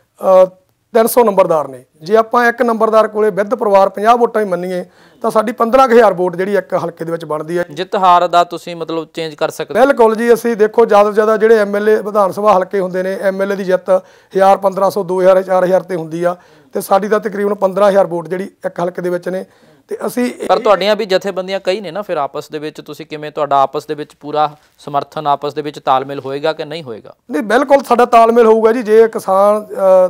300 ਨੰਬਰਦਾਰ ਨੇ। ਜੇ ਆਪਾਂ ਇੱਕ ਨੰਬਰਦਾਰ ਕੋਲੇ ਵਿਦ ਪਰਿਵਾਰ 50 ਵੋਟਾਂ ਹੀ ਮੰਨੀਏ ਤਾਂ ਸਾਡੀ 15000 ਵੋਟ ਜਿਹੜੀ ਇੱਕ ਹਲਕੇ ਦੇ ਵਿੱਚ ਬਣਦੀ ਹੈ। ਜਿੱਤ ਹਾਰ ਦਾ ਤੁਸੀਂ ਮਤਲਬ ਚੇਂਜ ਕਰ ਸਕਦੇ? ਬਿਲਕੁਲ ਜੀ, ਅਸੀਂ ਦੇਖੋ ਜ਼ਿਆਦਾ ਤੋਂ ਜ਼ਿਆਦਾ ਜਿਹੜੇ ਐਮਐਲਏ ਵਿਧਾਨ ਸਭਾ ਹਲਕੇ ਹੁੰਦੇ ਨੇ, ਐਮਐਲਏ ਦੀ ਜਿੱਤ 1000 1500 2000 4000 ਤੇ ਹੁੰਦੀ ਆ, ਤੇ ਸਾਡੀ ਤਾਂ ਤਕਰੀਬਨ 15000 ਵੋਟ ਜਿਹੜੀ ਇੱਕ ਹਲਕੇ ਦੇ ਵਿੱਚ ਨੇ। ਤੇ ਅਸੀਂ ਪਰ ਤੁਹਾਡੀਆਂ ਵੀ ਜਥੇਬੰਦੀਆਂ ਕਈ ਨੇ ਨਾ, ਫਿਰ ਆਪਸ ਦੇ ਵਿੱਚ ਤੁਸੀਂ ਕਿਵੇਂ, ਤੁਹਾਡਾ ਆਪਸ ਦੇ ਵਿੱਚ ਪੂਰਾ ਸਮਰਥਨ, ਆਪਸ ਦੇ ਵਿੱਚ ਤਾਲਮੇਲ ਹੋਏਗਾ ਕਿ ਨਹੀਂ ਹੋਏਗਾ? ਨਹੀਂ, ਬਿਲਕੁਲ ਸਾਡਾ ਤਾਲਮੇਲ ਹੋਊਗਾ ਜੀ। ਜੇ ਕਿਸਾਨ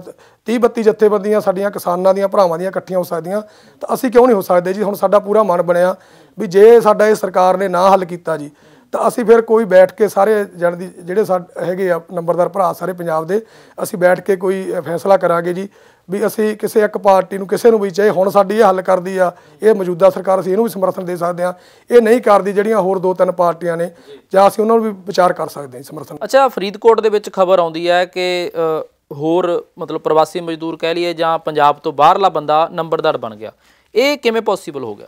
30-32 ਜਥੇਬੰਦੀਆਂ ਸਾਡੀਆਂ ਕਿਸਾਨਾਂ ਦੀਆਂ ਭਰਾਵਾਂ ਦੀਆਂ ਇਕੱਠੀਆਂ ਹੋ ਸਕਦੀਆਂ ਤਾਂ ਅਸੀਂ ਕਿਉਂ ਨਹੀਂ ਹੋ ਸਕਦੇ ਜੀ। ਹੁਣ ਸਾਡਾ ਪੂਰਾ ਮਨ ਬਣਿਆ ਵੀ ਜੇ ਸਾਡਾ ਇਹ ਸਰਕਾਰ ਨੇ ਨਾ ਹੱਲ ਕੀਤਾ ਜੀ ਤਾਂ ਅਸੀਂ ਫਿਰ ਕੋਈ ਬੈਠ ਕੇ ਸਾਰੇ ਜਿਹੜੇ ਹੈਗੇ ਆ ਨੰਬਰਦਾਰ ਭਰਾ ਸਾਰੇ ਪੰਜਾਬ ਦੇ, ਅਸੀਂ ਬੈਠ ਕੇ ਕੋਈ ਫੈਸਲਾ ਕਰਾਂਗੇ ਜੀ ਵੀ ਅਸੀਂ ਕਿਸੇ ਇੱਕ ਪਾਰਟੀ ਨੂੰ, ਕਿਸੇ ਨੂੰ ਵੀ, ਚਾਹੇ ਹੁਣ ਸਾਡੀ ਇਹ ਹੱਲ ਕਰਦੀ ਆ ਇਹ ਮੌਜੂਦਾ ਸਰਕਾਰ, ਅਸੀਂ ਇਹਨੂੰ ਵੀ ਸਮਰਥਨ ਦੇ ਸਕਦੇ ਹਾਂ, ਇਹ ਨਹੀਂ ਕਰਦੀ ਜਿਹੜੀਆਂ ਹੋਰ 2-3 ਪਾਰਟੀਆਂ ਨੇ, ਜਾਂ ਅਸੀਂ ਉਹਨਾਂ ਨੂੰ ਵੀ ਵਿਚਾਰ ਕਰ ਸਕਦੇ ਹਾਂ ਸਮਰਥਨ। ਅੱਛਾ, ਫਰੀਦਕੋਟ ਦੇ ਵਿੱਚ ਖਬਰ ਆਉਂਦੀ ਹੈ ਕਿ ਹੋਰ ਮਤਲਬ ਪ੍ਰਵਾਸੀ ਮਜ਼ਦੂਰ ਕਹਿ ਲਈਏ ਜਾਂ ਪੰਜਾਬ ਤੋਂ ਬਾਹਰਲਾ ਬੰਦਾ ਨੰਬਰਦਾਰ ਬਣ ਗਿਆ, ਇਹ ਕਿਵੇਂ ਪੋਸੀਬਲ ਹੋ ਗਿਆ?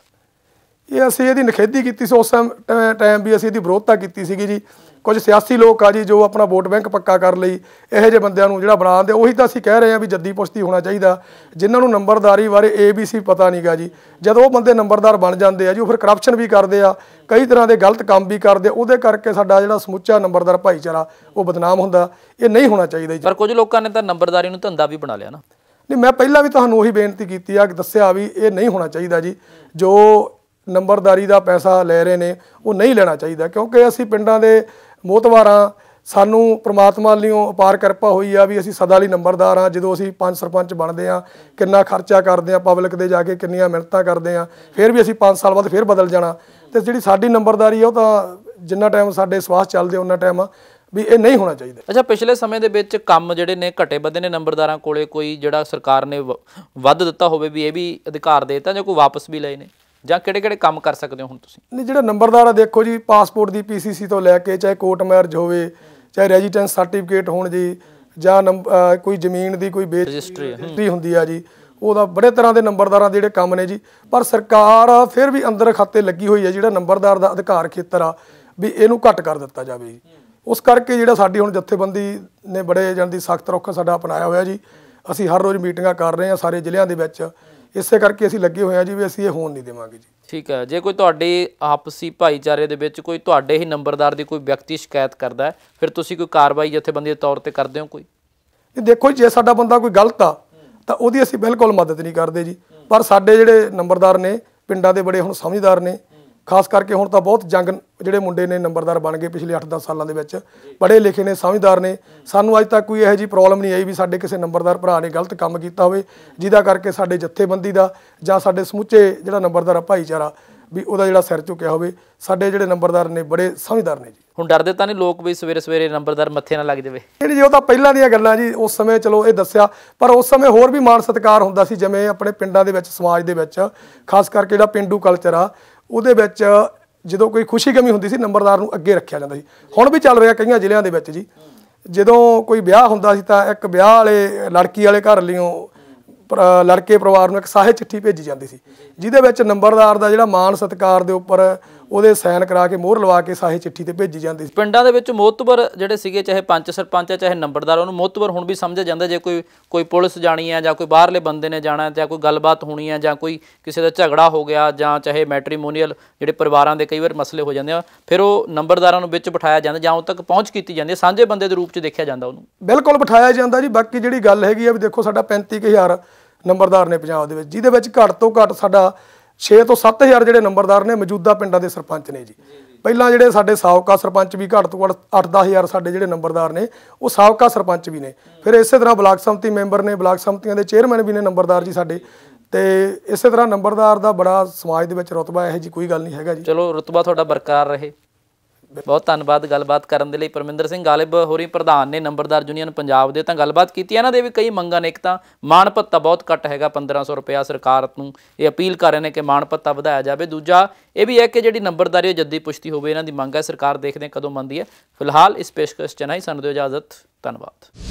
ਇਹ ਅਸੀਂ ਇਹਦੀ ਨਿਖੇਧੀ ਕੀਤੀ ਸੀ, ਉਸ ਟਾਈਮ ਵੀ ਅਸੀਂ ਇਹਦੀ ਵਿਰੋਧਤਾ ਕੀਤੀ ਸੀਗੀ ਜੀ। ਕੁਝ ਸਿਆਸੀ ਲੋਕ ਆ ਜੀ ਜੋ ਆਪਣਾ ਵੋਟ ਬੈਂਕ ਪੱਕਾ ਕਰ ਲਈ ਇਹੋ ਜਿਹੇ ਬੰਦਿਆਂ ਨੂੰ ਜਿਹੜਾ ਬਣਾ ਦਿੰਦੇ, ਉਹੀ ਤਾਂ ਅਸੀਂ ਕਹਿ ਰਹੇ ਹਾਂ ਵੀ ਜੱਦੀ ਪੁਸ਼ਤੀ ਹੋਣਾ ਚਾਹੀਦਾ, ਜਿਨ੍ਹਾਂ ਨੂੰ ਨੰਬਰਦਾਰੀ ਬਾਰੇ ABC ਪਤਾ ਨਹੀਂ ਗਾ ਜੀ। ਜਦੋਂ ਉਹ ਬੰਦੇ ਨੰਬਰਦਾਰ ਬਣ ਜਾਂਦੇ ਆ ਜੀ, ਉਹ ਫਿਰ ਕਰਪਸ਼ਨ ਵੀ ਕਰਦੇ ਆ, ਕਈ ਤਰ੍ਹਾਂ ਦੇ ਗਲਤ ਕੰਮ ਵੀ ਕਰਦੇ, ਉਹਦੇ ਕਰਕੇ ਸਾਡਾ ਜਿਹੜਾ ਸਮੁੱਚਾ ਨੰਬਰਦਾਰ ਭਾਈਚਾਰਾ ਉਹ ਬਦਨਾਮ ਹੁੰਦਾ। ਇਹ ਨਹੀਂ ਹੋਣਾ ਚਾਹੀਦਾ ਜੀ। ਪਰ ਕੁਝ ਲੋਕਾਂ ਨੇ ਤਾਂ ਨੰਬਰਦਾਰੀ ਨੂੰ ਧੰਦਾ ਵੀ ਬਣਾ ਲਿਆ ਨਾ। ਨਹੀਂ, ਮੈਂ ਪਹਿਲਾਂ ਵੀ ਤੁਹਾਨੂੰ ਉਹੀ ਬੇਨਤੀ ਕੀਤੀ ਆ ਕਿ ਦੱਸਿਆ ਵੀ ਇਹ ਨਹੀਂ ਹੋਣਾ ਚਾਹੀਦਾ ਜੀ। ਜੋ ਨੰਬਰਦਾਰੀ ਦਾ ਪੈਸਾ ਲੈ ਰਹੇ ਨੇ ਉਹ ਨਹੀਂ ਲੈਣਾ ਚਾਹੀਦਾ, ਕਿਉਂਕਿ ਅਸੀਂ ਪਿੰਡਾਂ ਦੇ ਮੋਹਤਵਾਰਾਂ, ਸਾਨੂੰ ਪ੍ਰਮਾਤਮਾ ਵੱਲੋਂ ਅਪਾਰ ਕਿਰਪਾ ਹੋਈ ਆ ਵੀ ਅਸੀਂ ਸਦਾ ਲਈ ਨੰਬਰਦਾਰ ਹਾਂ। ਜਦੋਂ ਅਸੀਂ 5 ਸਰਪੰਚ ਬਣਦੇ ਹਾਂ, ਕਿੰਨਾ ਖਰਚਾ ਕਰਦੇ ਹਾਂ ਪਬਲਿਕ ਦੇ, ਜਾ ਕੇ ਕਿੰਨੀਆਂ ਮਿਹਨਤਾਂ ਕਰਦੇ ਹਾਂ, ਫਿਰ ਵੀ ਅਸੀਂ 5 ਸਾਲ ਬਾਅਦ ਫਿਰ ਬਦਲ ਜਾਣਾ। ਤੇ ਜਿਹੜੀ ਸਾਡੀ ਨੰਬਰਦਾਰੀ ਆ ਉਹ ਤਾਂ ਜਿੰਨਾ ਟਾਈਮ ਸਾਡੇ ਸਵਾਸ ਚੱਲਦੇ ਉਹਨਾਂ ਟਾਈਮ ਵੀ ਇਹ ਨਹੀਂ ਹੋਣਾ ਚਾਹੀਦਾ। ਅੱਛਾ, ਪਿਛਲੇ ਸਮੇਂ ਦੇ ਵਿੱਚ ਕੰਮ ਜਿਹੜੇ ਨੇ ਘਟੇ ਵੱਧੇ ਨੇ ਨੰਬਰਦਾਰਾਂ ਕੋਲੇ, ਕੋਈ ਜਿਹੜਾ ਸਰਕਾਰ ਨੇ ਵੱਧ ਦਿੱਤਾ ਹੋਵੇ ਵੀ ਇਹ ਵੀ ਅਧਿਕਾਰ ਦੇ ਦਿੱਤਾ, ਜਾਂ ਕੋਈ ਵਾਪਸ ਵੀ ਲਏ ਨੇ, ਜਾਂ ਕਿਹੜੇ-ਕਿਹੜੇ ਕੰਮ ਕਰ ਸਕਦੇ ਹੋ ਹੁਣ ਤੁਸੀਂ? ਨਹੀਂ, ਜਿਹੜਾ ਨੰਬਰਦਾਰ ਆ ਦੇਖੋ ਜੀ, ਪਾਸਪੋਰਟ ਦੀ PCC ਤੋਂ ਲੈ ਕੇ, ਚਾਹੇ ਕੋਰਟ ਮੈਰਿਜ ਹੋਵੇ, ਚਾਹੇ ਰੈਜ਼ੀਡੈਂਸ ਸਰਟੀਫਿਕੇਟ ਹੋਣ ਜੀ, ਜਾਂ ਕੋਈ ਜ਼ਮੀਨ ਦੀ ਕੋਈ ਰਜਿਸਟਰੀ ਹੁੰਦੀ ਆ ਜੀ, ਉਹਦਾ ਬੜੇ ਤਰ੍ਹਾਂ ਦੇ ਨੰਬਰਦਾਰਾਂ ਦੇ ਜਿਹੜੇ ਕੰਮ ਨੇ ਜੀ। ਪਰ ਸਰਕਾਰ ਫਿਰ ਵੀ ਅੰਦਰ ਖਾਤੇ ਲੱਗੀ ਹੋਈ ਹੈ ਜਿਹੜਾ ਨੰਬਰਦਾਰ ਦਾ ਅਧਿਕਾਰ ਖੇਤਰ ਆ ਵੀ ਇਹਨੂੰ ਘੱਟ ਕਰ ਦਿੱਤਾ ਜਾਵੇ ਜੀ। ਉਸ ਕਰਕੇ ਜਿਹੜਾ ਸਾਡੀ ਹੁਣ ਜਥੇਬੰਦੀ ਨੇ ਬੜੇ ਜਾਣ ਦੀ ਸਖਤ ਰੁਖ ਸਾਡਾ ਅਪਣਾਇਆ ਹੋਇਆ ਜੀ। ਅਸੀਂ ਹਰ ਰੋਜ਼ ਮੀਟਿੰਗਾਂ ਕਰ ਰਹੇ ਹਾਂ ਸਾਰੇ ਜ਼ਿਲ੍ਹਿਆਂ ਦੇ ਵਿੱਚ, ਇਸੇ ਕਰਕੇ ਅਸੀਂ ਲੱਗੇ ਹੋਏ ਹਾਂ ਜੀ ਵੀ ਅਸੀਂ ਇਹ ਹੋਣ ਨਹੀਂ ਦੇਵਾਂਗੇ ਜੀ। ਠੀਕ ਹੈ, ਜੇ ਕੋਈ ਤੁਹਾਡੇ ਆਪਸੀ ਭਾਈਚਾਰੇ ਦੇ ਵਿੱਚ ਕੋਈ ਤੁਹਾਡੇ ਹੀ ਨੰਬਰਦਾਰ ਦੀ ਕੋਈ ਵਿਅਕਤੀ ਸ਼ਿਕਾਇਤ ਕਰਦਾ ਹੈ, ਫਿਰ ਤੁਸੀਂ ਕੋਈ ਕਾਰਵਾਈ ਜਥੇਬੰਦੀ ਦੇ ਤੌਰ ਤੇ ਕਰਦੇ ਹੋ ਕੋਈ? ਇਹ ਦੇਖੋ, ਜੇ ਸਾਡਾ ਬੰਦਾ ਕੋਈ ਗਲਤ ਆ ਤਾਂ ਉਹਦੀ ਅਸੀਂ ਬਿਲਕੁਲ ਮਦਦ ਨਹੀਂ ਕਰਦੇ ਜੀ। ਪਰ ਸਾਡੇ ਜਿਹੜੇ ਨੰਬਰਦਾਰ ਨੇ ਪਿੰਡਾਂ ਦੇ ਬੜੇ ਹੁਣ ਸਮਝਦਾਰ ਨੇ, ਖਾਸ ਕਰਕੇ ਹੁਣ ਤਾਂ ਬਹੁਤ ਜੰਗ ਜਿਹੜੇ ਮੁੰਡੇ ਨੇ ਨੰਬਰਦਾਰ ਬਣ ਗਏ ਪਿਛਲੇ 8-10 ਸਾਲਾਂ ਦੇ ਵਿੱਚ, ਪੜ੍ਹੇ ਲਿਖੇ ਨੇ, ਸਮਝਦਾਰ ਨੇ। ਸਾਨੂੰ ਅੱਜ ਤੱਕ ਕੋਈ ਇਹੋ ਜਿਹੀ ਪ੍ਰੋਬਲਮ ਨਹੀਂ ਆਈ ਵੀ ਸਾਡੇ ਕਿਸੇ ਨੰਬਰਦਾਰ ਭਰਾ ਨੇ ਗਲਤ ਕੰਮ ਕੀਤਾ ਹੋਵੇ ਜਿਹਦਾ ਕਰਕੇ ਸਾਡੇ ਜਥੇਬੰਦੀ ਦਾ ਜਾਂ ਸਾਡੇ ਸਮੁੱਚੇ ਜਿਹੜਾ ਨੰਬਰਦਾਰ ਭਾਈਚਾਰਾ ਵੀ ਉਹਦਾ ਜਿਹੜਾ ਸਿਰ ਝੁਕਿਆ ਹੋਵੇ। ਸਾਡੇ ਜਿਹੜੇ ਨੰਬਰਦਾਰ ਨੇ ਬੜੇ ਸਮਝਦਾਰ ਨੇ ਜੀ। ਹੁਣ ਡਰਦੇ ਤਾਂ ਨਹੀਂ ਲੋਕ ਵੀ ਸਵੇਰੇ ਨੰਬਰਦਾਰ ਮੱਥੇ ਨਾ ਲੱਗ ਜਾਵੇ? ਨਹੀਂ ਜੀ, ਉਹ ਤਾਂ ਪਹਿਲਾਂ ਦੀਆਂ ਗੱਲਾਂ ਜੀ। ਉਸ ਸਮੇਂ ਚਲੋ ਇਹ ਦੱਸਿਆ, ਪਰ ਉਸ ਸਮੇਂ ਹੋਰ ਵੀ ਮਾਣ ਸਤਿਕਾਰ ਹੁੰਦਾ ਸੀ। ਜਿਵੇਂ ਆਪਣੇ ਪਿੰਡਾਂ ਦੇ ਵਿੱਚ, ਸਮਾਜ ਦੇ ਵਿੱਚ, ਖਾਸ ਕਰਕੇ ਜਿਹੜਾ ਪੇਂਡੂ ਕਲਚਰ ਆ ਉਹਦੇ ਵਿੱਚ ਜਦੋਂ ਕੋਈ ਖੁਸ਼ੀ ਗਮੀ ਹੁੰਦੀ ਸੀ ਨੰਬਰਦਾਰ ਨੂੰ ਅੱਗੇ ਰੱਖਿਆ ਜਾਂਦਾ ਸੀ। ਹੁਣ ਵੀ ਚੱਲ ਰਿਹਾ ਕਈਆਂ ਜ਼ਿਲ੍ਹਿਆਂ ਦੇ ਵਿੱਚ ਜੀ। ਜਦੋਂ ਕੋਈ ਵਿਆਹ ਹੁੰਦਾ ਸੀ ਤਾਂ ਇੱਕ ਵਿਆਹ ਵਾਲੇ ਲੜਕੀ ਵਾਲੇ ਘਰ ਲਈਓ ਲੜਕੇ ਪਰਿਵਾਰ ਨੂੰ ਇੱਕ ਸਾਹੇ ਚਿੱਠੀ ਭੇਜੀ ਜਾਂਦੀ ਸੀ, ਜਿਹਦੇ ਵਿੱਚ ਨੰਬਰਦਾਰ ਦਾ ਜਿਹੜਾ ਮਾਣ ਸਤਿਕਾਰ ਦੇ ਉੱਪਰ ਉਹਦੇ ਸਾਈਨ ਕਰਾ ਕੇ ਮੋਹਰ ਲਵਾ ਕੇ ਸਾਹੇ ਚਿੱਠੀ ਤੇ ਭੇਜੀ ਜਾਂਦੀ ਸੀ। ਪਿੰਡਾਂ ਦੇ ਵਿੱਚ ਮੋਹਤਬਰ ਜਿਹੜੇ ਸੀਗੇ, ਚਾਹੇ ਪੰਚ ਸਰਪੰਚ ਹੈ ਚਾਹੇ ਨੰਬਰਦਾਰ, ਉਹਨੂੰ ਮੋਹਤਬਰ ਹੁਣ ਵੀ ਸਮਝਿਆ ਜਾਂਦਾ। ਜੇ ਕੋਈ ਪੁਲਿਸ ਜਾਣੀ ਹੈ ਜਾਂ ਕੋਈ ਬਾਹਰਲੇ ਬੰਦੇ ਨੇ ਜਾਣਾ ਜਾਂ ਕੋਈ ਗੱਲਬਾਤ ਹੋਣੀ ਹੈ ਜਾਂ ਕੋਈ ਕਿਸੇ ਦਾ ਝਗੜਾ ਹੋ ਗਿਆ ਜਾਂ ਚਾਹੇ ਮੈਟਰੀਮੋਨੀਅਲ ਜਿਹੜੇ ਪਰਿਵਾਰਾਂ ਦੇ ਕਈ ਵਾਰ ਮਸਲੇ ਹੋ ਜਾਂਦੇ ਆ, ਫਿਰ ਉਹ ਨੰਬਰਦਾਰਾਂ ਨੂੰ ਵਿੱਚ ਬਿਠਾਇਆ ਜਾਂਦਾ ਜਾਂ ਉਦੋਂ ਤੱਕ ਪਹੁੰਚ ਕੀਤੀ ਜਾਂਦੀ ਹੈ, ਸਾਂਝੇ ਬੰਦੇ ਦੇ ਰੂਪ 'ਚ ਦੇਖਿਆ ਜਾਂਦਾ ਉਹਨੂੰ। ਬਿਲਕੁਲ ਬਿਠਾਇਆ ਜਾਂਦਾ ਜੀ। ਬਾਕੀ ਜਿਹੜੀ ਗੱਲ ਹੈਗੀ ਆ ਵੀ ਦੇਖੋ, ਸਾਡਾ 35000 ਨੰਬਰਦਾਰ ਨੇ ਪੰਜਾਬ ਦੇ ਵਿੱਚ, ਜਿਹਦੇ ਵਿੱਚ ਘੱਟ ਤੋਂ ਘੱਟ ਸਾਡਾ 6 ਤੋਂ 7000 ਜਿਹੜੇ ਨੰਬਰਦਾਰ ਨੇ ਮੌਜੂਦਾ ਪਿੰਡਾਂ ਦੇ ਸਰਪੰਚ ਨੇ ਜੀ। ਪਹਿਲਾਂ ਜਿਹੜੇ ਸਾਡੇ ਸਾਬਕਾ ਸਰਪੰਚ ਵੀ ਘੱਟ ਤੋਂ ਘੱਟ 8-10 ਸਾਡੇ ਜਿਹੜੇ ਨੰਬਰਦਾਰ ਨੇ ਉਹ ਸਾਬਕਾ ਸਰਪੰਚ ਵੀ ਨੇ। ਫਿਰ ਇਸੇ ਤਰ੍ਹਾਂ ਬਲਾਕ ਸੰਮਤੀ ਮੈਂਬਰ ਨੇ, ਬਲਾਕ ਸੰਮਤੀਆਂ ਦੇ ਚੇਅਰਮੈਨ ਵੀ ਨੇ ਨੰਬਰਦਾਰ ਜੀ ਸਾਡੇ। ਤੇ ਇਸੇ ਤਰ੍ਹਾਂ ਨੰਬਰਦਾਰ ਦਾ ਬੜਾ ਸਮਾਜ ਦੇ ਵਿੱਚ ਰੁਤਬਾ, ਇਹੋ ਜੀ ਕੋਈ ਗੱਲ ਨਹੀਂ ਹੈਗਾ ਜੀ। ਚਲੋ ਰੁਤਬਾ ਤੁਹਾਡਾ ਬਰਕਰਾਰ ਰਹੇ। ਬਹੁਤ ਧੰਨਵਾਦ ਗੱਲਬਾਤ ਕਰਨ ਦੇ ਲਈ। ਪਰਮਿੰਦਰ ਸਿੰਘ ਗਾਲਿਬ ਹੋਰੀ ਪ੍ਰਧਾਨ ਨੇ ਨੰਬਰਦਾਰ ਯੂਨੀਅਨ ਪੰਜਾਬ ਦੇ, ਤਾਂ ਗੱਲਬਾਤ ਕੀਤੀ। ਇਹਨਾਂ ਦੇ ਵੀ ਕਈ ਮੰਗਾਂ ਨੇ। ਇੱਕ ਤਾਂ ਮਾਣ ਭੱਤਾ ਬਹੁਤ ਘੱਟ ਹੈਗਾ, 1500 ਰੁਪਇਆ ਸਰਕਾਰ ਨੂੰ ਇਹ ਅਪੀਲ ਕਰ ਰਹੇ ਨੇ ਕਿ ਮਾਣ ਭੱਤਾ ਵਧਾਇਆ ਜਾਵੇ। ਦੂਜਾ ਇਹ ਵੀ ਹੈ ਕਿ ਜਿਹੜੀ ਨੰਬਰਦਾਰੀ ਉਹ ਜੱਦੀ ਪੁਸ਼ਤੀ ਹੋਵੇ, ਇਹਨਾਂ ਦੀ ਮੰਗ ਹੈ। ਸਰਕਾਰ ਦੇਖਦੇ ਕਦੋਂ ਮੰਨਦੀ ਹੈ। ਫਿਲਹਾਲ ਇਸ ਪੇਸ਼ਕਸ਼ 'ਚ ਨਹੀਂ, ਸਾਨੂੰ ਦਿਓ ਇਜਾਜ਼ਤ। ਧੰਨਵਾਦ।